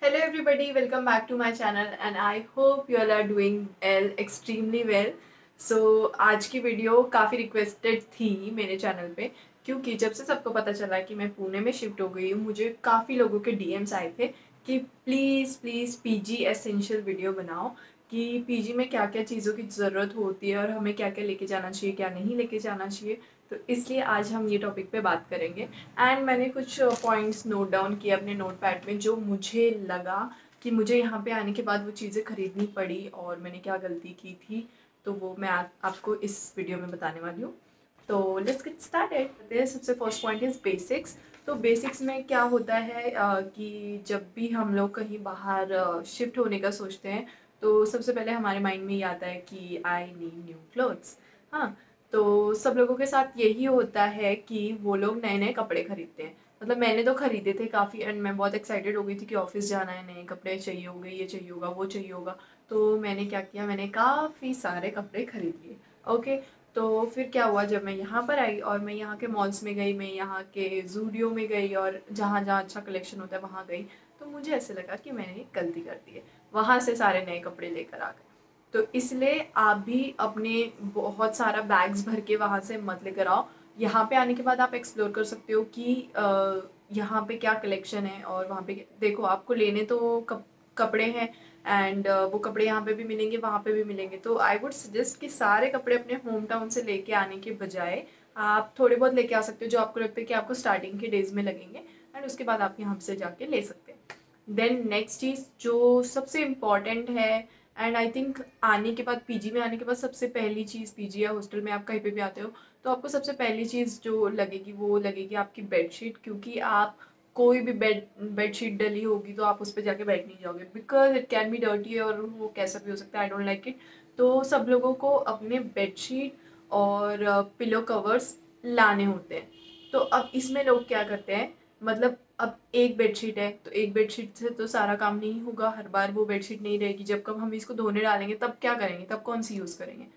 Hello everybody, welcome back to my channel and I hope you all are doing well, extremely well. So आज की video काफ़ी requested थी मेरे channel पे, क्योंकि जब से सबको पता चला कि मैं पुणे में शिफ्ट हो गई हूँ, मुझे काफ़ी लोगों के डीएम्स आए थे कि please please PG essential video बनाओ कि पीजी में क्या क्या चीज़ों की ज़रूरत होती है और हमें क्या क्या लेके जाना चाहिए, क्या नहीं लेके जाना चाहिए। तो इसलिए आज हम ये टॉपिक पे बात करेंगे। एंड मैंने कुछ पॉइंट्स नोट डाउन किए अपने नोटपैड में, जो मुझे लगा कि मुझे यहाँ पे आने के बाद वो चीज़ें खरीदनी पड़ी और मैंने क्या गलती की थी, तो वो मैं आपको इस वीडियो में बताने वाली हूँ। तो लेट्स गेट स्टार्टेड। सबसे फर्स्ट पॉइंट इज़ बेसिक्स। तो बेसिक्स में क्या होता है कि जब भी हम लोग कहीं बाहर शिफ्ट होने का सोचते हैं, तो सबसे पहले हमारे माइंड में ये आता है कि आई नीड न्यू क्लोथ्स। हाँ, तो सब लोगों के साथ यही होता है कि वो लोग नए नए कपड़े खरीदते हैं। मतलब मैंने तो खरीदे थे काफ़ी एंड मैं बहुत एक्साइटेड हो गई थी कि ऑफिस जाना है, नए कपड़े चाहिए होंगे, ये चाहिए होगा, वो चाहिए होगा। तो मैंने क्या किया, मैंने काफ़ी सारे कपड़े खरीद लिए। ओके, तो फिर क्या हुआ, जब मैं यहाँ पर आई और मैं यहाँ के मॉल्स में गई, मैं यहाँ के जूडियो में गई और जहाँ जहाँ अच्छा कलेक्शन होता है वहाँ गई, तो मुझे ऐसे लगा कि मैंने एक गलती कर दी है, वहाँ से सारे नए कपड़े लेकर आ गए। तो इसलिए आप भी अपने बहुत सारा बैग्स भर के वहाँ से मत लेकर आओ। यहाँ पे आने के बाद आप एक्सप्लोर कर सकते हो कि यहाँ पे क्या कलेक्शन है और वहाँ पे देखो, आपको लेने तो कपड़े हैं एंड वो कपड़े यहाँ पे भी मिलेंगे, वहाँ पे भी मिलेंगे। तो आई वुड सजेस्ट कि सारे कपड़े अपने होम टाउन से लेके आने के बजाय आप थोड़े बहुत लेके आ सकते हो, जो आपको लगता है कि आपको स्टार्टिंग के डेज में लगेंगे एंड उसके बाद आप यहाँ से जाके ले सकते हैं। देन नेक्स्ट चीज़ जो सबसे इम्पॉर्टेंट है, एंड आई थिंक आने के बाद, पीजी में आने के बाद सबसे पहली चीज़, पीजी या हॉस्टल में आप कहीं पे भी आते हो, तो आपको सबसे पहली चीज़ जो लगेगी वो लगेगी आपकी बेडशीट। क्योंकि आप कोई भी बेडशीट डली होगी तो आप उस पर जाके बैठ नहीं जाओगे, because it can be dirty और वो कैसा भी हो सकता है, आई डोंट लाइक इट। तो सब लोगों को अपने बेडशीट और पिलो कवर्स लाने होते हैं। तो अब इसमें लोग क्या करते हैं, मतलब अब एक बेडशीट है तो एक बेडशीट से तो सारा काम नहीं होगा, हर बार वो बेडशीट नहीं रहेगी, जब कब हम इसको धोने डालेंगे तब क्या करेंगे, तब कौन सी यूज़ करेंगे।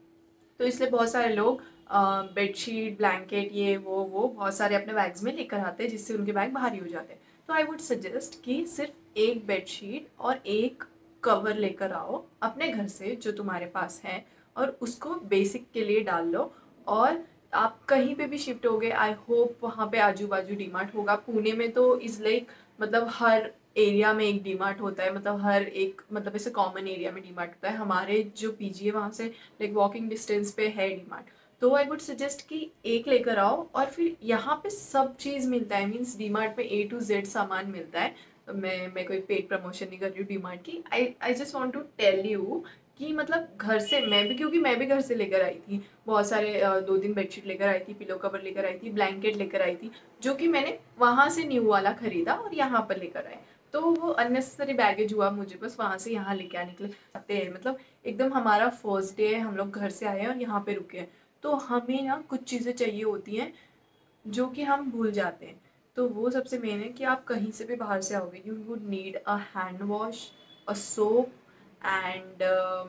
तो इसलिए बहुत सारे लोग बेडशीट, ब्लैंकेट, ये वो बहुत सारे अपने बैग्स में लेकर आते हैं, जिससे उनके बैग भारी हो जाते हैं। तो आई वुड सजेस्ट कि सिर्फ एक बेडशीट और एक कवर लेकर आओ अपने घर से जो तुम्हारे पास है, और उसको बेसिक के लिए डाल लो। और आप कहीं पे भी शिफ्ट हो गए, आई होप वहाँ पे आजू बाजू डीमार्ट होगा। पुणे में तो इज लाइक, मतलब हर एरिया में एक डीमार्ट होता है, मतलब हर एक, मतलब ऐसे कॉमन एरिया में डीमार्ट होता है। हमारे जो पीजी है वहाँ से लाइक वॉकिंग डिस्टेंस पे है डीमार्ट। तो आई वुड सजेस्ट कि एक लेकर आओ, और फिर यहाँ पे सब चीज़ मिलता है, मीन्स डीमार्ट में ए टू जेड सामान मिलता है। तो मैं कोई पेड प्रमोशन नहीं कर रही हूँ डीमार्ट की, I just want to tell you कि मतलब घर से मैं भी, क्योंकि मैं भी घर से लेकर आई थी बहुत सारे, 2 दिन बेडशीट लेकर आई थी, पिलो कवर लेकर आई थी, ब्लैंकेट लेकर आई थी, जो कि मैंने वहाँ से न्यू वाला खरीदा और यहाँ पर लेकर आए। तो वो अननेसेसरी बैगेज हुआ मुझे, बस वहाँ से यहाँ लेके आने के लिए आते हैं। मतलब एकदम हमारा फर्स्ट डे है, हम लोग घर से आए हैं और यहाँ पे रुके हैं, तो हमें ना कुछ चीज़ें चाहिए होती हैं जो कि हम भूल जाते हैं। तो वो सबसे मेन है कि आप कहीं से भी बाहर से आओगे, you would need a hand wash, a soap and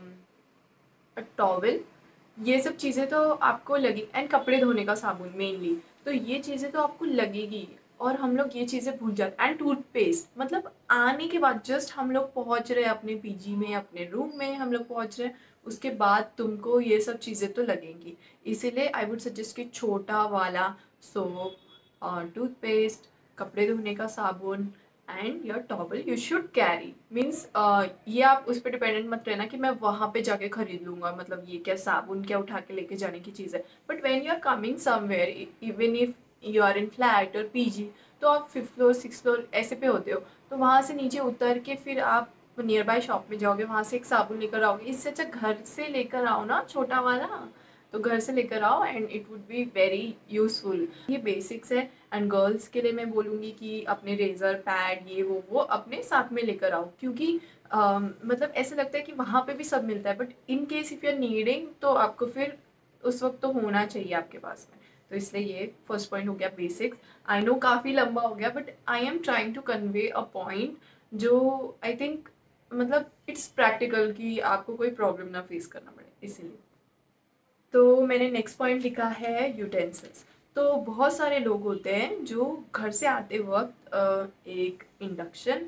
towel. ये सब चीज़ें तो आपको लगी, एंड कपड़े धोने का साबुन मेनली। तो ये चीज़ें तो आपको लगेगी, और हम लोग ये चीज़ें भूल जाते। एंड टूथपेस्ट, मतलब आने के बाद जस्ट हम लोग पहुँच रहे हैं अपने पीजी में, अपने रूम में हम लोग पहुँच रहे हैं, उसके बाद तुमको ये सब चीज़ें तो लगेंगी। इसीलिए आई वुड सजेस्ट कि छोटा वाला सोप और टूथपेस्ट, कपड़े धोने का साबुन and your towel you should carry. Means ये आप उस पर डिपेंडेंट मत रहना कि मैं वहाँ पे जाके खरीद लूँगा, मतलब ये क्या साबुन क्या उठा के लेके जाने की चीज़ है। But when you are coming somewhere, even if you are in flat और पीजी, तो आप 5th फ्लोर 6th फ्लोर ऐसे पे होते हो, तो वहाँ से नीचे उतर के फिर आप नियर बाय शॉप में जाओगे, वहाँ से एक साबुन लेकर आओगे। इससे अच्छा घर से लेकर आओ ना छोटा वाला, तो घर से लेकर आओ and it would be very useful. ये बेसिक्स है। एंड गर्ल्स के लिए मैं बोलूँगी कि अपने रेजर, पैड, ये वो अपने साथ में लेकर आओ, क्योंकि मतलब ऐसा लगता है कि वहाँ पे भी सब मिलता है, but in case if you are needing तो आपको फिर उस वक्त तो होना चाहिए आपके पास में। तो इसलिए ये फर्स्ट पॉइंट हो गया, बेसिक्स। आई नो काफ़ी लंबा हो गया, but I am trying to convey a point जो आई थिंक, मतलब इट्स प्रैक्टिकल, कि आपको कोई प्रॉब्लम ना फेस करना पड़े, इसीलिए। तो मैंने नेक्स्ट पॉइंट लिखा है यूटेंसिल्स। तो बहुत सारे लोग होते हैं जो घर से आते वक्त एक इंडक्शन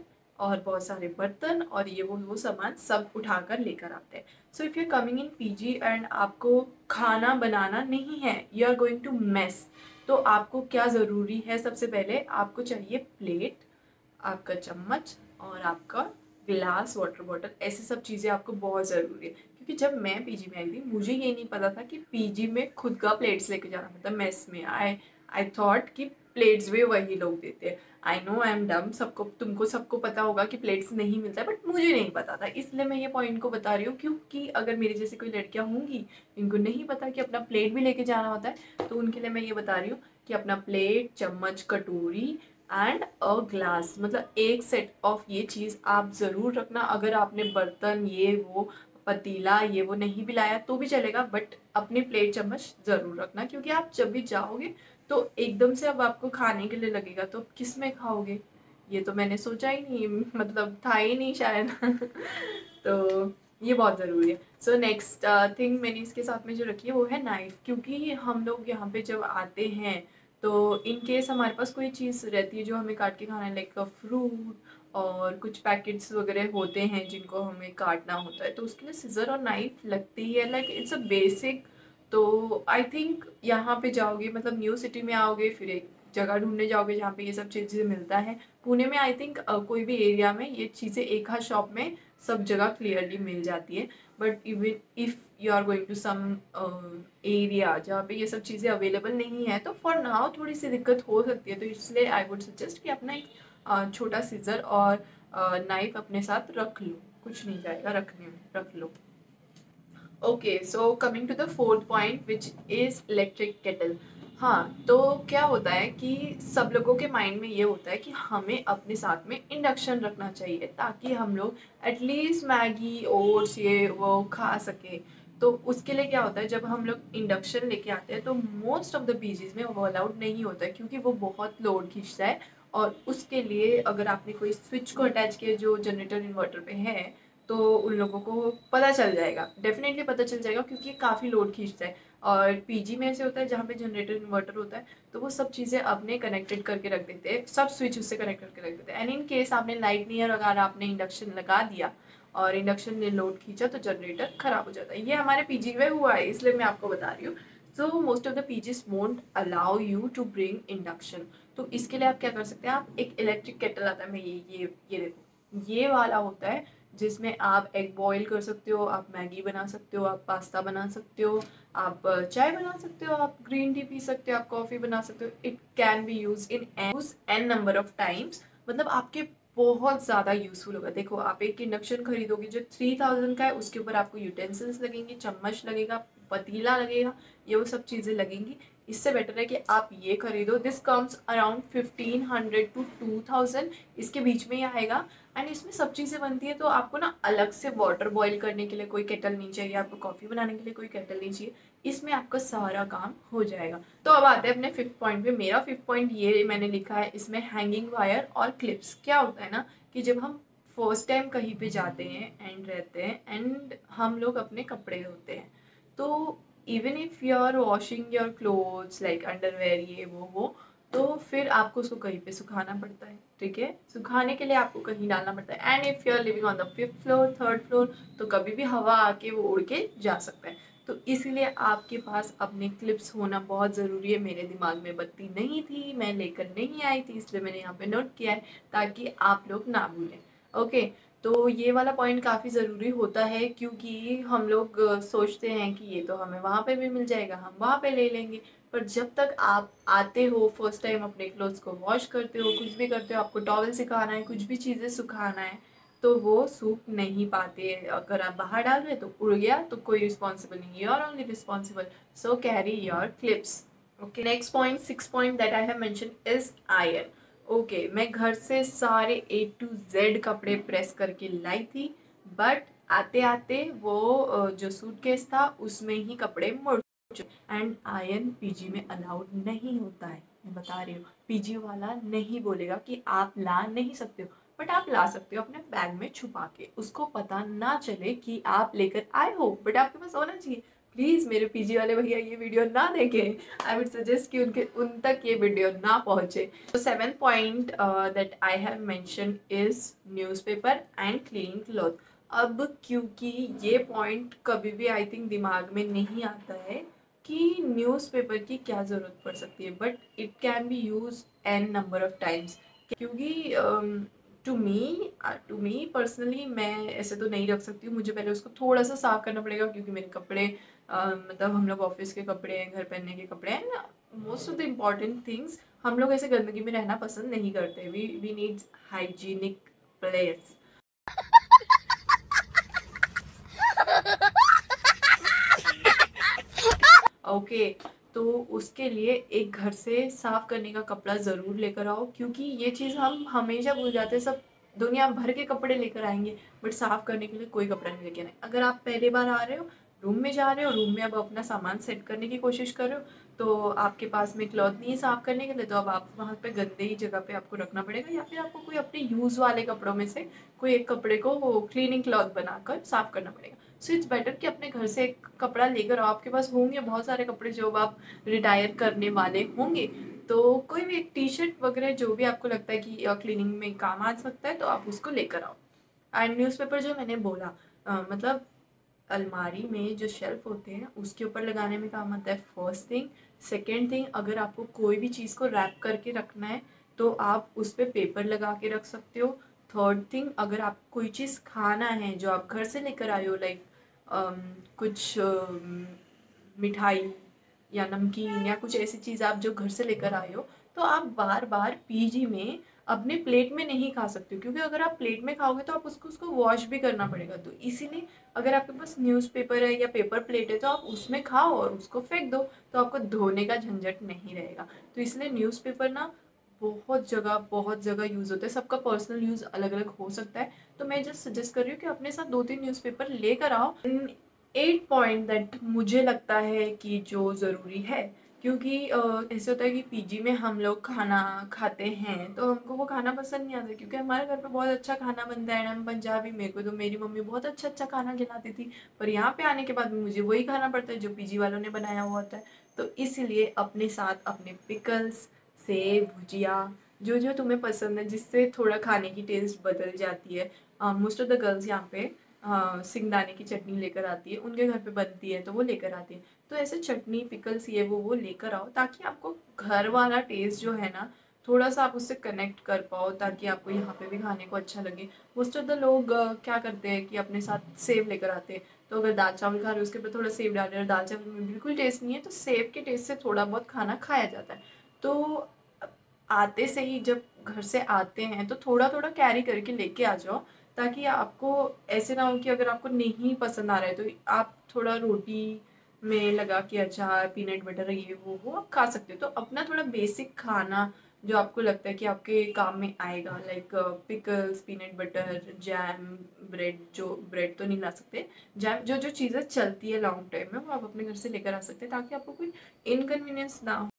और बहुत सारे बर्तन और ये वो सामान सब उठाकर लेकर आते हैं। So if you coming in PG and आपको खाना बनाना नहीं है, you are going to mess, तो आपको क्या ज़रूरी है? सबसे पहले आपको चाहिए प्लेट, आपका चम्मच और आपका गिलास, वाटर बॉटल। ऐसी सब चीज़ें आपको बहुत ज़रूरी है, क्योंकि जब मैं पीजी में आई थी मुझे ये नहीं पता था कि पीजी में खुद का प्लेट्स लेके जाना पड़ता है मेस में। आई थॉट कि प्लेट्स भी वही लोग देते हैं। I know I am dumb, तुमको सबको पता होगा कि प्लेट्स नहीं मिलता है, बट मुझे नहीं पता था। इसलिए मैं ये पॉइंट को बता रही हूँ, क्योंकि अगर मेरी जैसी कोई लड़कियाँ होंगी इनको नहीं पता कि अपना प्लेट भी लेके जाना होता है, तो उनके लिए मैं ये बता रही हूँ कि अपना प्लेट, चम्मच, कटोरी एंड अ ग्लास, मतलब एक सेट ऑफ ये चीज़ आप ज़रूर रखना। अगर आपने बर्तन, ये वो, पतीला, ये वो नहीं भी लाया तो भी चलेगा, बट अपनी प्लेट, चम्मच ज़रूर रखना, क्योंकि आप जब भी जाओगे तो एकदम से अब आपको खाने के लिए लगेगा तो किस में खाओगे? ये तो मैंने सोचा ही नहीं, मतलब था ही नहीं शायद। तो ये बहुत ज़रूरी है। सो नेक्स्ट थिंग मैंने इसके साथ में जो रखी है वो है नाइफ़, क्योंकि हम लोग यहाँ पे जब आते हैं तो इन केस हमारे पास कोई चीज़ रहती है जो हमें काट के खाना है, लाइक फ्रूट और कुछ पैकेट्स वगैरह होते हैं जिनको हमें काटना होता है, तो उसके लिए सिज़र और नाइफ लगती ही है, लाइक इट्स अ बेसिक। तो आई थिंक यहाँ पे जाओगे, मतलब न्यू सिटी में आओगे, फिर एक जगह ढूंढने जाओगे जहाँ पे ये सब चीज़ें मिलता है। पुणे में आई थिंक कोई भी एरिया में ये चीज़ें एक हाथ शॉप में सब जगह क्लियरली मिल जाती है, but even if you are going to some area जहाँ पे ये सब चीज़ें अवेलेबल नहीं है, तो फॉर नाउ थोड़ी सी दिक्कत हो सकती है। तो इसलिए आई वुड सजेस्ट कि अपना एक छोटा सीजर और नाइफ अपने साथ रख लो, कुछ नहीं जाएगा रखने में, रख लो। Okay, so coming to the fourth point which is electric kettle. हाँ, तो क्या होता है कि सब लोगों के माइंड में ये होता है कि हमें अपने साथ में इंडक्शन रखना चाहिए ताकि हम लोग एटलीस्ट मैगी, ओट्स, ये वो खा सके। तो उसके लिए क्या होता है, जब हम लोग इंडक्शन लेके आते हैं तो मोस्ट ऑफ द पीजीज में वो अलाउड नहीं होता है, क्योंकि वो बहुत लोड खींचता है। और उसके लिए अगर आपने कोई स्विच को अटैच किया जो जनरेटर इन्वर्टर पे है, तो उन लोगों को पता चल जाएगा, डेफिनेटली पता चल जाएगा, क्योंकि ये काफ़ी लोड खींचता है। और पीजी में ऐसे होता है जहाँ पे जनरेटर इन्वर्टर होता है, तो वो सब चीज़ें अपने कनेक्टेड करके रख देते हैं, सब स्विच उससे कनेक्ट करके रख देते हैं। एंड इन केस आपने लाइट नहीं है और अगर आपने इंडक्शन लगा दिया और इंडक्शन ने लोड खींचा तो जनरेटर खराब हो जाता है। ये हमारे पीजी में हुआ है, इसलिए मैं आपको बता रही हूँ। So most of the PGs won't allow you to bring induction. तो इसके लिए आप क्या कर सकते हैं, आप एक इलेक्ट्रिक केटल आता है, मैं ये देखो, ये वाला होता है जिसमें आप एग बॉईल कर सकते हो, आप मैगी बना सकते हो, आप पास्ता बना सकते हो, आप चाय बना सकते हो, आप ग्रीन टी पी सकते हो, आप कॉफ़ी बना सकते हो। It can be use in an number of times, मतलब आपके बहुत ज़्यादा यूजफुल होगा। देखो, आप एक इंडक्शन खरीदोगे जो 3000 का है, उसके ऊपर आपको यूटेंसिल्स लगेंगे, चम्मच लगेगा, पतीला लगेगा, ये वो सब चीज़ें लगेंगी। इससे बेटर है कि आप ये खरीदो। दिस कम्स अराउंड 1500 to 2000, इसके बीच में ही आएगा। एंड इसमें सब चीज़ें बनती है, तो आपको ना अलग से वाटर बॉईल करने के लिए कोई केटल नहीं चाहिए, आपको कॉफ़ी बनाने के लिए कोई केटल नहीं चाहिए, इसमें आपका सारा काम हो जाएगा। तो अब आते हैं अपने फिफ्थ पॉइंट पे। मेरा फिफ्थ पॉइंट ये मैंने लिखा है, इसमें हैंगिंग वायर और क्लिप्स। क्या होता है ना कि जब हम फर्स्ट टाइम कहीं पे जाते हैं एंड रहते हैं एंड हम लोग अपने कपड़े धोते हैं, तो even if you are washing your clothes like underwear, ये वो, तो फिर आपको उसको कहीं पे सुखाना पड़ता है, ठीक है? सुखाने के लिए आपको कहीं डालना पड़ता है। And if you are living on the 5th floor, 3rd floor, तो कभी भी हवा आके वो उड़ के जा सकता है। तो इसलिए आपके पास अपने क्लिप्स होना बहुत ज़रूरी है। मेरे दिमाग में बत्ती नहीं थी, मैं लेकर नहीं आई थी, इसलिए मैंने यहाँ पे नोट किया है ताकि आप लोग ना भूलें। ओके, तो ये वाला पॉइंट काफ़ी ज़रूरी होता है, क्योंकि हम लोग सोचते हैं कि ये तो हमें वहाँ पे भी मिल जाएगा, हम वहाँ पे ले लेंगे। पर जब तक आप आते हो, फर्स्ट टाइम अपने क्लोथ्स को वॉश करते हो, कुछ भी करते हो, आपको टॉवल सिखाना है, कुछ भी चीज़ें सुखाना है, तो वो सूख नहीं पाते। अगर आप बाहर डाल रहे तो उड़ गया तो कोई रिस्पॉन्सिबल नहीं, you are only responsible. So carry your clips. Okay, next point, 6th point that I have mention is iron. Okay, मैं घर से सारे A to Z कपड़े प्रेस करके लाई थी, बट आते आते वो जो सूटकेस था उसमें ही कपड़े मुड़। एंड आयरन पीजी में अलाउड नहीं होता है, मैं बता रही हूँ। पीजी वाला नहीं बोलेगा कि आप ला नहीं सकते हो, बट आप ला सकते हो अपने बैग में छुपा के, उसको पता ना चले कि आप लेकर आए हो, बट आपके पास होना चाहिए। प्लीज़ मेरे पीजी वाले भैया ये वीडियो ना देखें। आई वुड सजेस्ट कि उन तक ये वीडियो ना पहुँचे। तो 7th point that I have mention is newspaper and cleaning cloth. अब क्योंकि ये पॉइंट कभी भी आई थिंक दिमाग में नहीं आता है कि न्यूज़पेपर की क्या ज़रूरत पड़ सकती है, but it can be use an number of times. क्योंकि टू मी पर्सनली मैं ऐसे तो नहीं रख सकती हूँ, मुझे पहले उसको थोड़ा सा साफ करना पड़ेगा क्योंकि मेरे कपड़े मतलब हम लोग ऑफिस के कपड़े हैं, घर पहनने के कपड़े हैं, most of the important things हम लोग ऐसे गंदगी में रहना पसंद नहीं करते। We need hygienic place. Okay, तो उसके लिए एक घर से साफ करने का कपड़ा ज़रूर लेकर आओ, क्योंकि ये चीज़ हम हमेशा भूल जाते हैं। सब दुनिया भर के कपड़े लेकर आएंगे बट साफ करने के लिए कोई कपड़ा नहीं लेके आए। अगर आप पहली बार आ रहे हो, रूम में जा रहे हो, रूम में अब अपना सामान सेट करने की कोशिश कर रहे हो, तो आपके पास में क्लॉथ नहीं है साफ करने के लिए, तो अब आप वहाँ पे गंदे ही जगह पे आपको रखना पड़ेगा, या फिर आपको कोई अपने यूज़ वाले कपड़ों में से कोई एक कपड़े को क्लीनिंग क्लॉथ बनाकर साफ करना पड़ेगा। सो इट्स बेटर कि अपने घर से एक कपड़ा लेकर आओ। आपके पास होंगे बहुत सारे कपड़े जो आप रिटायर करने वाले होंगे, तो कोई भी एक टी शर्ट वगैरह जो भी आपको लगता है कि क्लीनिंग में काम आ सकता है, तो आप उसको लेकर आओ। एंड न्यूज़पेपर जो मैंने बोला, मतलब अलमारी में जो शेल्फ होते हैं उसके ऊपर लगाने में काम आता है, फर्स्ट थिंग। सेकेंड थिंग, अगर आपको कोई भी चीज़ को रैप करके रखना है तो आप उस पर पेपर लगा के रख सकते हो। थर्ड थिंग, अगर आप कोई चीज़ खाना है जो आप घर से लेकर आए हो, लाइक कुछ मिठाई या नमकीन या कुछ ऐसी चीज़ आप जो घर से लेकर आए हो, तो आप बार बार पीजी में अपने प्लेट में नहीं खा सकते हो, क्योंकि अगर आप प्लेट में खाओगे तो आप उसको वॉश भी करना पड़ेगा। तो इसीलिए अगर आपके पास न्यूज़पेपर है या पेपर प्लेट है तो आप उसमें खाओ और उसको फेंक दो, तो आपको धोने का झंझट नहीं रहेगा। तो इसलिए न्यूज़पेपर ना बहुत जगह यूज़ होता है, सबका पर्सनल यूज़ अलग अलग हो सकता है। तो मैं जस्ट सजेस्ट कर रही हूँ कि अपने साथ 2-3 न्यूज़पेपर लेकर आओ। 8 पॉइंट दैट मुझे लगता है कि जो ज़रूरी है, क्योंकि ऐसे होता है कि पीजी में हम लोग खाना खाते हैं तो हमको वो खाना पसंद नहीं आता, क्योंकि हमारे घर पे बहुत अच्छा खाना बनता है। हम पंजाबी, मेरे को तो मेरी मम्मी बहुत अच्छा अच्छा खाना खिलाती थी, पर यहाँ पे आने के बाद मुझे वही खाना पड़ता है जो पीजी वालों ने बनाया हुआ होता है। तो इसलिए अपने साथ अपने पिकल्स, सेब, भुजिया, जो जो तुम्हें पसंद है, जिससे थोड़ा खाने की टेस्ट बदल जाती है। मोस्ट ऑफ द गर्ल्स यहाँ पे सिंगदाने की चटनी लेकर आती है, उनके घर पे बनती है तो वो लेकर आती है। तो ऐसे चटनी, पिकल्स, ये वो लेकर आओ, ताकि आपको घर वाला टेस्ट जो है ना, थोड़ा सा आप उससे कनेक्ट कर पाओ, ताकि आपको यहाँ पे भी खाने को अच्छा लगे। मोस्ट ऑफ द लोग क्या करते हैं कि अपने साथ सेब लेकर आते हैं, तो अगर दाल चावल खा रहे हो उसके ऊपर थोड़ा सेब डाल रहे हो, दाल चावल में बिल्कुल टेस्ट नहीं है, तो सेब के टेस्ट से थोड़ा बहुत खाना खाया जाता है। तो आते से ही जब घर से आते हैं तो थोड़ा थोड़ा कैरी करके लेके आ जाओ, ताकि आपको ऐसे ना हो कि अगर आपको नहीं पसंद आ रहा है तो आप थोड़ा रोटी में लगा के अचार, पीनट बटर, ये वो आप खा सकते हो। तो अपना थोड़ा बेसिक खाना जो आपको लगता है कि आपके काम में आएगा, like pickles, peanut butter, jam, bread, जो ब्रेड तो नहीं ला सकते, जैम, जो जो चीज़ें चलती है लॉन्ग टाइम में, वो आप अपने घर से लेकर आ सकते हैं, ताकि आपको कोई इनकन्वीनियंस ना हो।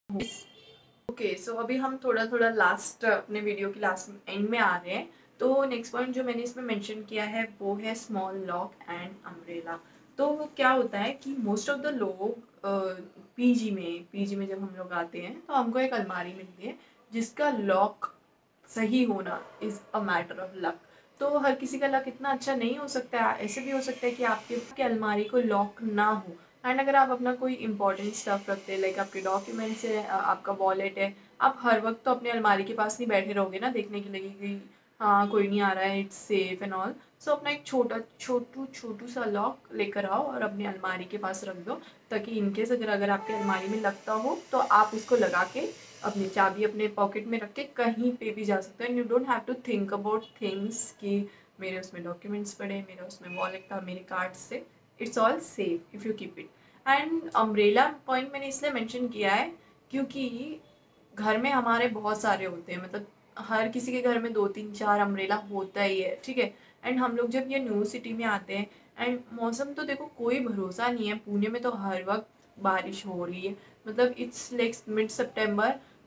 ओके, सो अभी हम थोड़ा थोड़ा लास्ट, अपने वीडियो की लास्ट एंड में आ रहे हैं। तो नेक्स्ट पॉइंट जो मैंने इसमें मेंशन किया है वो है स्मॉल लॉक एंड अम्ब्रेला। तो वो क्या होता है कि मोस्ट ऑफ द लोग पीजी में जब हम लोग आते हैं तो हमको एक अलमारी मिलती है जिसका लॉक सही होना is a matter of luck. तो हर किसी का लक इतना अच्छा नहीं हो सकता है, ऐसे भी हो सकता है कि आपके अलमारी को लॉक ना हो। एंड अगर आप अपना कोई इंपॉर्टेंट स्टफ रखते हैं, लाइक आपके डॉक्यूमेंट्स है, आपका वॉलेट है, आप हर वक्त तो अपने अलमारी के पास नहीं बैठे रहोगे ना देखने के लिए कि हाँ कोई नहीं आ रहा है, it's safe and all. So अपना एक छोटू सा लॉक लेकर आओ और अपनी अलमारी के पास रख दो, ताकि इनकेस अगर आपके अलमारी में लगता हो तो आप उसको लगा के अपनी चाबी अपने पॉकेट में रख के कहीं पे भी जा सकते हैं। You don't have to think about things कि मेरे उसमें डॉक्यूमेंट्स पड़े, मेरा उसमें वॉलेट था, मेरे कार्ड्स से। It's all safe if you keep it. And umbrella point मैंने इसलिए मेंशन किया है क्योंकि घर में हमारे बहुत सारे होते हैं, मतलब हर किसी के घर में 2-3-4 अम्ब्रेला होता ही है, ठीक है। एंड हम लोग जब ये न्यू सिटी में आते हैं, एंड मौसम तो देखो कोई भरोसा नहीं है, पुणे में तो हर वक्त बारिश हो रही है, मतलब इट्स लाइक मिड सितंबर,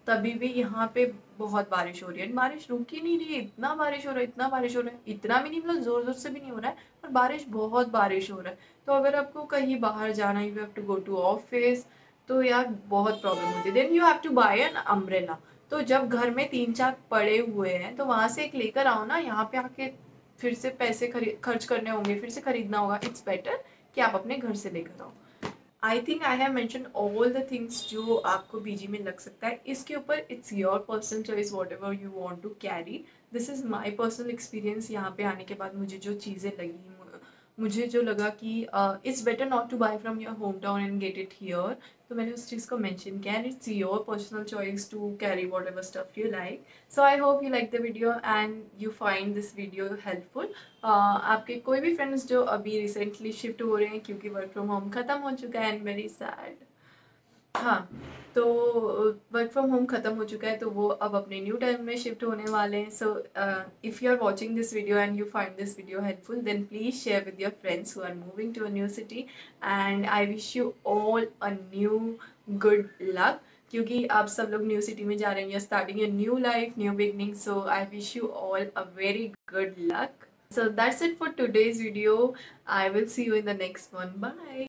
तभी भी यहाँ पे बहुत बारिश हो रही है, बारिश रुक ही नहीं रही है, इतना बारिश हो रहा है, इतना बारिश हो रहा है, इतना भी नहीं मतलब जोर जोर से भी नहीं हो रहा है, पर बहुत बारिश हो रहा है। तो अगर आपको कहीं बाहर जाना, you have to go to office, तो यार बहुत प्रॉब्लम होती है। Then you have to buy an umbrella. तो जब घर में 3-4 पड़े हुए हैं तो वहां से एक लेकर आओ ना, यहाँ पे आके फिर से पैसे खर्च करने होंगे, फिर से खरीदना होगा। इट्स बेटर कि आप अपने घर से लेकर आओ। I think I have mention all the things जो आपको पीजी में लग सकता है। इसके ऊपर it's your personal choice, whatever you want to carry. This is my personal experience. यहाँ पे आने के बाद मुझे जो चीज़ें लगी, मुझे जो लगा कि it's better not to buy from your home town and get it here, तो मैंने उस चीज़ को मेंशन किया। And it's your personal choice to carry whatever stuff you like. So I hope you like the video and you find this video helpful. आपके कोई भी friends जो अभी रिसेंटली शिफ्ट हो रहे हैं क्योंकि वर्क फ्रॉम होम ख़त्म हो चुका है, एंड वेरी सैड। हाँ, तो वर्क फ्रॉम होम ख़त्म हो चुका है, तो वो अब अपने न्यू टाइम में शिफ्ट होने वाले हैं। So if you are watching this video and you find this video helpful, then please share with your friends who are moving to a new city. And I wish you all a new good luck, क्योंकि आप सब लोग new city में जा रहे हैं, you are starting a new life, new beginning. So I wish you all a very good luck. So that's it for today's video. I will see you in the next one. Bye.